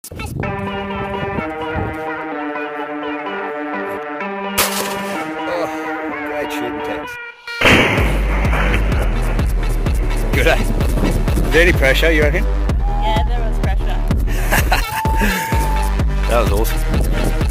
Oh, great shooting, Tex. Good, eh? Was there any pressure, you reckon? Yeah, there was pressure. That was awesome.